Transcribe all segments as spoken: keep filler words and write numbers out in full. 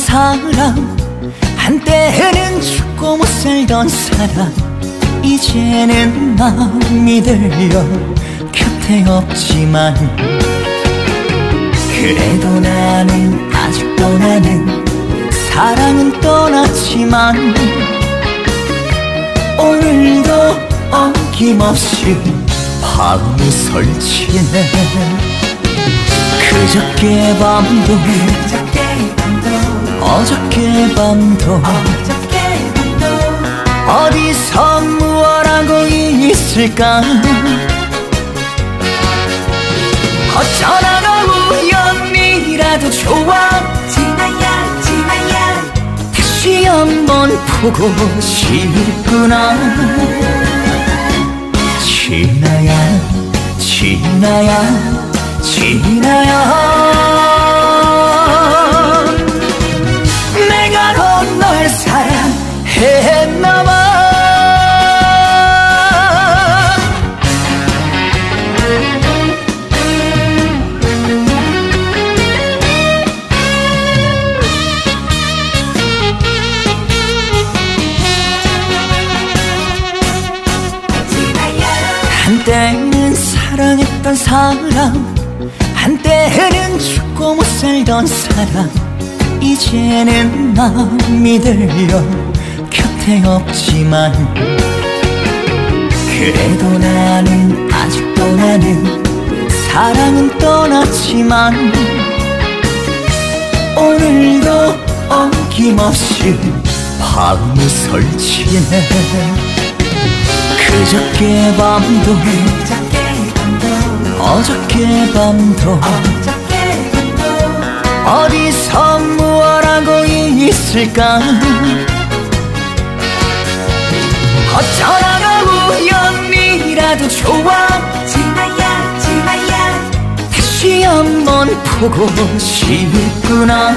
사람, 한때는 죽고 못 살던 사람, 이제는 마음이 들려 곁에 없지만, 그래도 나는 아직도 나는 사랑은 떠났지만, 오늘도 어김없이 밤이 설치네. 그저께 밤도 어저께 밤도 어디서 무얼 하고 있을까. 어쩌다가 우연이라도 좋아. 진아야 진아야 다시 한번 보고 싶구나. 진아야 진아야 진아야, 내가 넌 널 사랑했나봐. 한때는 사랑했던 사람, 한때는 죽고 못 살던 사람, 이제는 마음이 들려 곁에 없지만, 그래도 나는 아직도 나는 사랑은 떠났지만, 오늘도 어김없이 밤이 설치네. 그저께 밤도 어저께 밤도 어디서 무얼 하고 있을까. 어쩌다가 우연이라도 좋아. 진아야 진아야 다시 한번 보고 싶구나.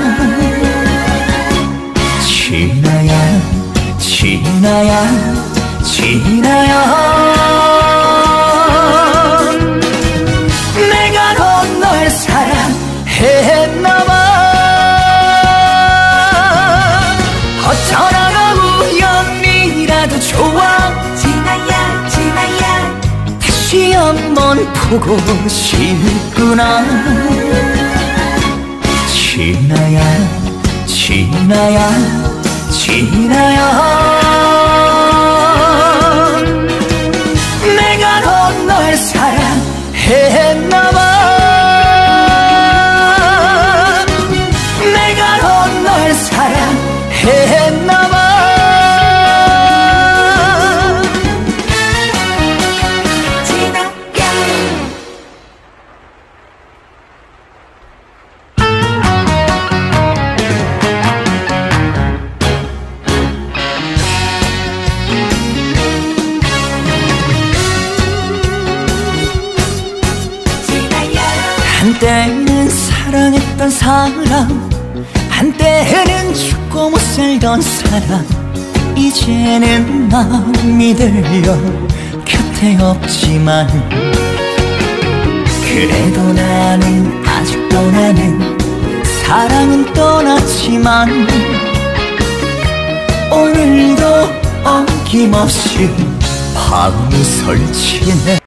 진아야 진아야 진아야, 내가 넌 널 사랑했나봐. 어쩌다가 우연이라도 좋아. 진아야 진아야 다시 한번 보고 싶구나. 진아야 진아야 진아야, 내가 넌 널 사랑했나봐. 내가 넌 널 사랑했나봐. 한때는 사랑했던 사람, 한때는 죽고 못 살던 사람, 이제는 마음이 들려 곁에 없지만, 그래도 나는 아직도 나는 사랑은 떠났지만, 오늘도 어김없이 밤이 설치네.